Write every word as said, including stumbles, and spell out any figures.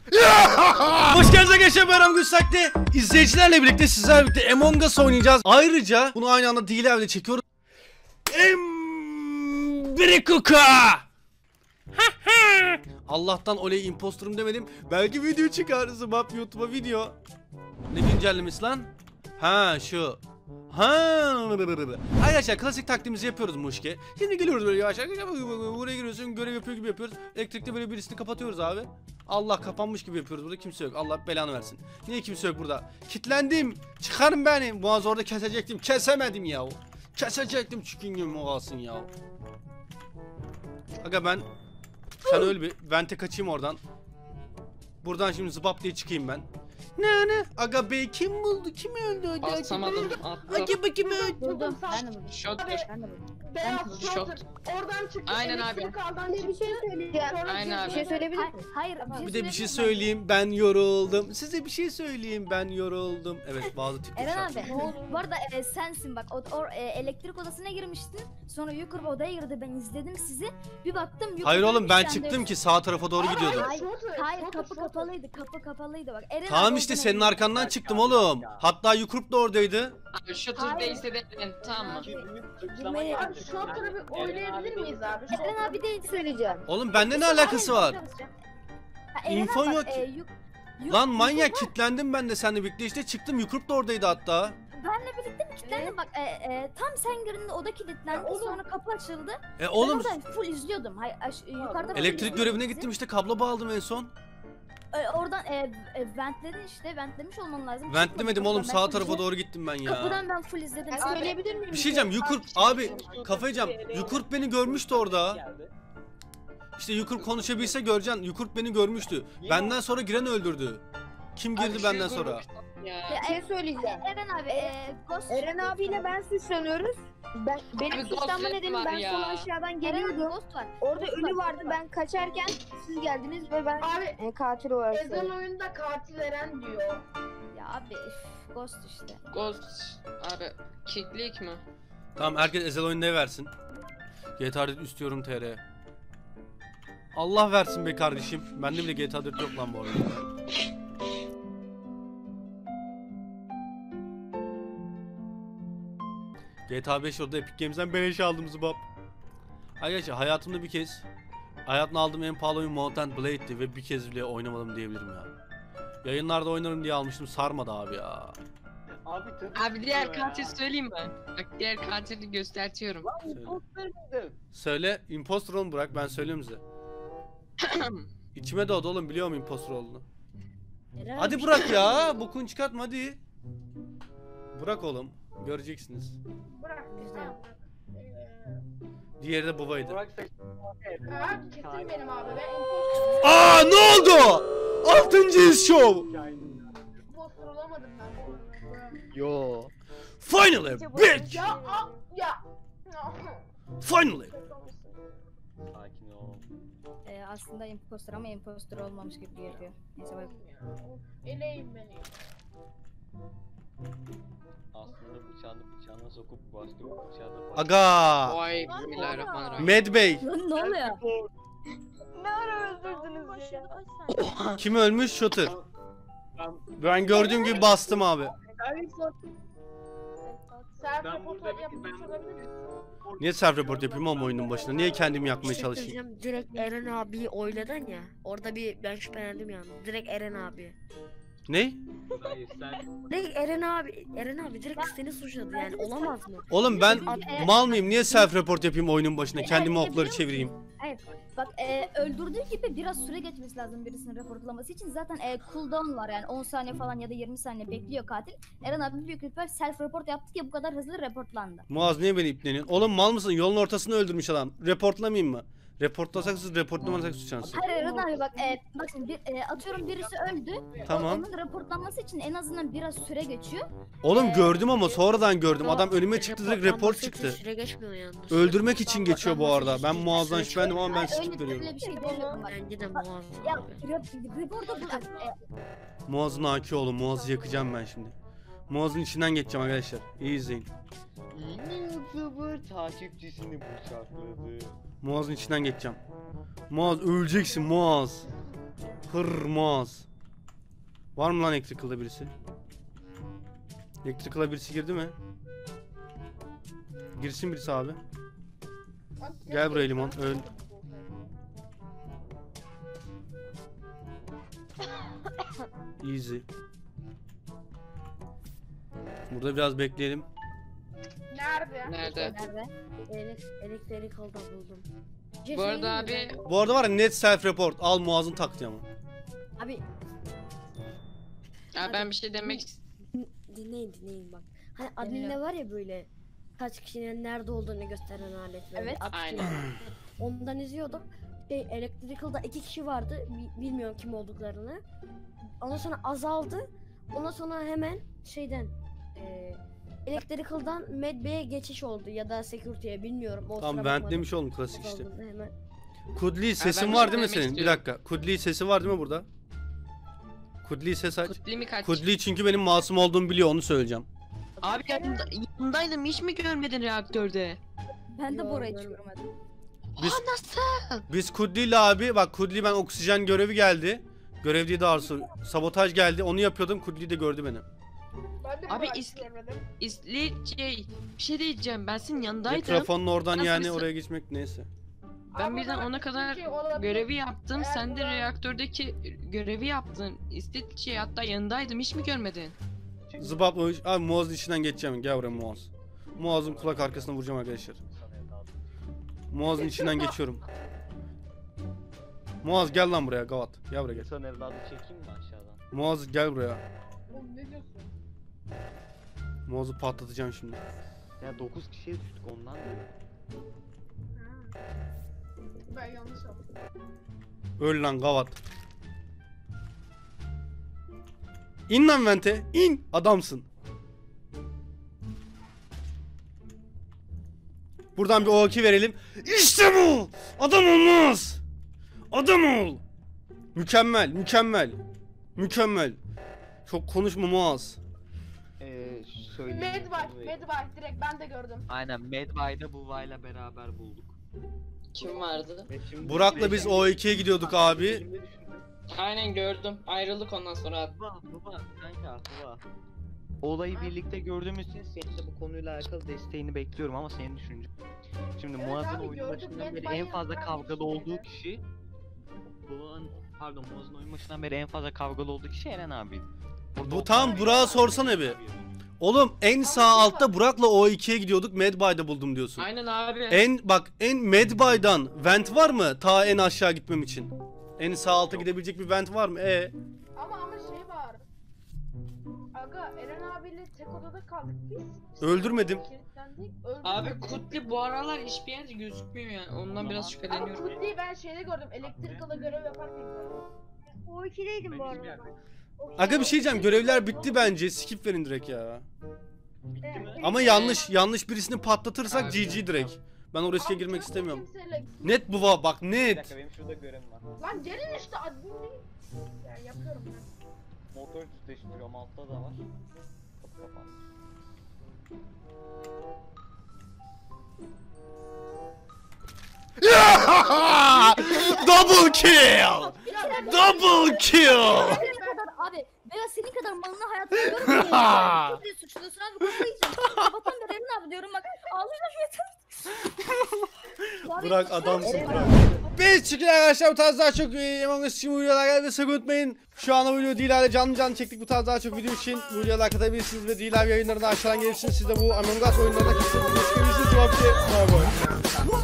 Hoş geldiniz arkadaşlar, ben Ramgül Sakti. İzleyicilerle birlikte sizlerle birlikte Among Us oynayacağız. Ayrıca bunu aynı anda değil evde çekiyoruz. Embrikuka. Allah'tan oley imposterum demedim. Belki video çıkar zıbap YouTube'a video. Ne güncellemesi lan? Ha şu. Ha. Arkadaşlar klasik taktiğimizi yapıyoruz Muşke. Şimdi geliyoruz böyle yavaş yavaş. Buraya giriyorsun, görev yapıyor gibi yapıyoruz. Elektrikte böyle birisini kapatıyoruz abi. Allah kapanmış gibi yapıyoruz. Burada kimse yok. Allah belanı versin. Niye kimse yok burada? Kitlendim. Çıkarın beni. Boğaz orada kesecektim. Kesemedim ya. Kesecektim çünkü moğasın ya. Aga ben sen öl bir. Vente kaçayım oradan. Buradan şimdi zıbap diye çıkayım ben. Ne ne? Aga bey kim buldu? Kim öldü? Asamadım. Aga bey kim öldü? Buldum. Ben de buldum. Shot. Ben de buldum. Beyaz Şok. şok. Oradan çıktı. Aynen elektrik abi. aldan Bir çıktı. şey söyleyeceğim. Aynen Bir şey abi. söyleyebilir Hayır, miyim? hayır. Bir de bir şey söyleyeyim, ben yoruldum. Size bir şey söyleyeyim, ben yoruldum. Evet, bazı tipler. Eren abi, bu arada e, sensin bak, o, o e, elektrik odasına girmiştin. Sonra yukarı odaya girdi, ben izledim sizi. Bir baktım yukarı. Hayır oğlum, ben çıktım ki sağ tarafa doğru gidiyordum. Hayır, Shooter, hayır shooter, kapı shooter. kapalıydı, kapı kapalıydı bak. Eren Tamam abi işte oradan senin öldü. arkandan çıktım oğlum. Hatta Yukrup da oradaydı. Abi şu tur değilse de tamam mı? Girmeye- Abi şokları bir oylayabilir miyiz abi? Eren abi değil söyleyeceğim. Oğlum bende ne alakası var? Ha, Eren İnfon abi, yok bak, ki. e, yuk- yuk- Lan manyak, yukarıda kilitlendim ben de seninle birlikte işte çıktım. Yukrup da oradaydı hatta. benle birlikte mi kilitlendim bak, e, e, tam sen girdiğinde oda kilitlendi, Ya oğlum. sonra kapı açıldı. E Ben oğlum oradan full izliyordum. Hayır, aş- yukarıda full elektrik izliyordum görevine sizi. gittim işte, kablo bağladım en son. E, oradan e, e, ventledin işte, ventlemiş olman lazım. Ventlemedim oğlum, Kapıdan ben sağ full tarafa izledim. doğru gittim ben ya. Kapıdan ben full izledim. Ben Abi, söyleyebilir miyim? Bir şey diyeceğim, Yukrup abi kafayı yiyeceğim. Yukrup beni görmüştü orada. İşte Yukrup konuşabilse göreceksin. Yukrup beni görmüştü. Benden sonra giren öldürdü. Kim girdi Abi benden şu sonra? grup- Ya. Ya, Bir şey söyleyeceğim. Eren abi, e, Ghost Eren abiyle ben suçlanıyoruz. Ben, benim Abi suçlanma Ghost nedenim var ben ya. sol aşağıdan Eren abi, geliyordum. Ghost var. Orada Ghost ölü var, vardı, Ghost var. ben kaçarken siz geldiniz ve ben Abi e, katil olarak Ezel söyledim. oyunda katil Eren diyor. Ya abi, üf, Ghost işte. Ghost. Abi kicklik mi? Tamam, herkes Ezel oyunu versin. G T A dört istiyorum T R. Allah versin be kardeşim. Bende bile G T A dört yok lan bu arada. G T A beş orada Epic Games'den beleş aldım zıbap. Arkadaşlar hayatımda bir kez hayatımda aldığım en pahalı oyun Mount and Blade'di ve bir kez bile oynamadım diyebilirim ya. Yayınlarda oynarım diye almıştım, sarmadı abi ya. Abi, Abi diğer katil söyleyeyim mi? Bak diğer katili göstertiyorum. Söyle. Söyle, imposter olun, bırak ben söyleyeyim size. İçime doğdu oğlum, biliyorum imposter olduğunu. Hadi bırak ya, bokunu çıkartma hadi. Bırak oğlum, göreceksiniz. Bırak güzel. Diğeri de babaydı. Ha, kesin benim abi. Ben imposter Aa, ne oldu? Altıncı iz show. imposter olamadım ben. Yo. Finally bitch. Ya a, ya. Finally. Sakin ol. E, aslında imposter ama imposter olmamış gibi yapıyor. Neyse bak. Eleyim beni. Aslında bıçağını bıçağına sokup başka bir bıçağı da Aga. Vay bismillahirrahmanirrahim. Med Bey. Lan ne oluyor? Ne ara öldürdünüz ya? Kim ölmüş? Shooter. Ben gördüğüm gibi bastım abi. Self Ben report burada yapmış ben- olabilir misin? Niye self report yapayım ama oyunun başında? Niye kendimi yakmaya çalışayım? Söyleyeceğim, direkt Eren abi oyladın ya. Orada bir ben şüphelendim yani. Direkt Eren abi. Ne? Hayır sen Direkt Eren abi. Eren abi direkt seni suçladı yani. Olamaz mı? Oğlum ben E, mal mıyım? Niye self report yapayım oyunun başında? Kendimi Hayır, okları biliyor çevireyim. Hayır, bak e, öldürdüğü gibi biraz süre geçmesi lazım birisinin raporlaması için. Zaten e, cooldown var yani on saniye falan ya da yirmi saniye bekliyor katil. Eren abi büyük ihtimal self report yaptı ki bu kadar hızlı reportlandı. Muaz niye beni ipleniyorsun? Oğlum mal mısın? Yolun ortasını öldürmüş adam. Reportlamayayım mı? Reportlasak siz, reportlamasak suçlansın. Hayır Eren abi bak, e, bak şimdi bir, e, atıyorum birisi öldü. Tamam. Onun raportlanması için en azından biraz süre geçiyor. Oğlum gördüm ama sonradan gördüm. Adam önüme Report- çıktı, direkt report reportlanması için çıktı. Süre geçmiyor yalnız. Öldürmek için geçiyor bu arada. Ben Reportlanması Muaz'dan için şüphelendim ama ben Hayır, skip öyle, veriyorum. öyle bir şey demiyorum bak. Bence de Muaz Ya abi. rep- reporta bu bak. E, Muaz'ın A Q oğlum. Muaz'ı yakacağım ben şimdi. Muaz'ın içinden geçeceğim arkadaşlar. İyi izleyin. yeni YouTuber takipçisini bıçakladı. Muaz'ın içinden geçeceğim. Muaz öleceksin Muaz. Hırmaz. Var mı lan Electrical'da birisi? Electrical'a birisi girdi mi? Girsin birisi abi. Gel buraya limon, öl. Easy. Burada biraz bekleyelim. Nerede? Nerede? Nerede? Elek, elektrik oldu buldum. Bir şey Bu arada söyleyeyim mi? abi Bu arada var ya net self report. Al Muaz'ın taktiği ama. Abi ya ben bir şey demek ist- dinleyin dinleyin bak. Hani adminde var ya böyle kaç kişinin nerede olduğunu gösteren alet. Böyle Evet. at Aynen. gibi. Ondan izliyordum. Şey, Electrical'da iki kişi vardı. Bi- bilmiyorum kim olduklarını. Ondan sonra azaldı. Ondan sonra hemen şeyden e, Electrical'dan Medbay'e geçiş oldu ya da Security'ye bilmiyorum. O Tamam sıra vent bakmadım. demiş oğlum klasik işte. Azaldı hemen. Kudli sesin ben bir var şey değil mi demek senin? Bir istiyorum. dakika. Kudli sesi var değil mi burada? Kudli ses aç. Kutli mi kaç? Kudli çünkü benim masum olduğumu biliyor, onu söyleyeceğim. Abi yanında, yanındaydım, hiç mi görmedin reaktörde? Ben de Yo, Bora'yı hiç görmedim. görmedim. Biz- Aa nasıl? Biz Kudli ile abi bak Kudli ben oksijen görevi geldi. Görev değil daha doğrusu sabotaj geldi. Onu yapıyordum. Kudli de gördü beni. Ben de Abi Burak'ı is- görmedim. İsli şey, bir şey diyeceğim, ben senin yanındaydım. Mikrofonun oradan Nasıl yani bir- oraya geçmek neyse. Ben Ama birden bak, ona kadar şey olabilir. görevi yaptım, Eğer sen de Burak- reaktördeki görevi yaptın. İsli şey, hatta yanındaydım, hiç mi görmedin? Zıbap o abi Muaz'ın içinden geçeceğim. Gel buraya Muaz. Muaz'ın kulak arkasına vuracağım arkadaşlar. Muaz'ın içinden geçiyorum. Muaz gel lan buraya Gavat. Gel buraya gel. İnsan evladı çekeyim mi aşağıdan? Muaz gel buraya. Oğlum ne diyorsun? Muaz'ı patlatacağım şimdi. Ya dokuz kişiye düştük ondan da. Ben yanlış yaptım. Öl lan Gavat. İn lan vente. İn. Adamsın. Buradan bir O iki verelim. İşte bu. Adam olmaz. Adam ol. Mükemmel. Mükemmel. Mükemmel. Çok konuşma Muaz. Eee söyleyeyim. Medbike, Medbike direkt ben de gördüm. Aynen Medbay'da Buva'yla beraber bulduk. Kim vardı? Ve şimdi Burak'la biz O ikiye gidiyorduk abi. Elimde düşündüm. Aynen gördüm. Ayrıldık ondan sonra. Buba, Buba, kanka Buba. Olayı birlikte gördüğümüz için senin de bu konuyla alakalı desteğini bekliyorum ama senin düşüncen. Şimdi Evet Muaz'ın abi, oyun gördüm. başından beri Medbay'ın en fazla ben kavgalı bir şey olduğu dedim. kişi Buba'nın pardon Muaz'ın oyun başından beri en fazla kavgalı olduğu kişi Eren abi. Bu tam Burak'a sorsana bir. Oğlum en sağ altta Burak'la O ikiye gidiyorduk. Medbay'da buldum diyorsun. Aynen abi. En bak en Medbay'dan vent var mı? Ta en aşağı gitmem için. En sağ alta gidebilecek bir vent var mı? E Ama ama şey var. Aga Eren abiyle tek odada kaldık biz. Öldürmedim. Kilitlendik, öldürmedik. Abi Kutli bu aralar hiçbir yerde gözükmüyor yani. Ondan biraz Ama şüpheleniyorum. Kutli'yi ben şeyde gördüm. Elektrikala görev yaparken gördüm. O ikideydim bu arada. Aga bir şey diyeceğim. Görevler bitti bence. Skip verin direkt ya. Evet. Ama yanlış yanlış birisini patlatırsak Evet. G G direkt. Ben o riske Abi girmek çok istemiyorum. kimseyle- Net bu va bak Bir net. dakika benim şurada görevim var. Lan gelin işte admin değil. Yani yapıyorum ben. Motor düzleştiriyorum altta da var. Kapı kapandı. Double kill. Double kill. Senin kadar abi, veya senin kadar malını hayatımda görmedim. Siz suçluyorsun abi, kafayı yiyeceğim. Sabahtan beri Eren abi diyorum bak. Ağlayacağım yeter. Burak adamsın Burak. Biz çıkın arkadaşlar, bu tarz daha çok e, Among Us için videolar geldi, sakın unutmayın. Şu an o video Dilar'la canlı canlı çektik, bu tarz daha çok video için bu videoya like atabilirsiniz ve Dilar yayınlarına aşağıdan gelirsiniz. Siz de bu Among Us oyunlarına kesinlikle çıkabilirsiniz. Cevap ki bay bay.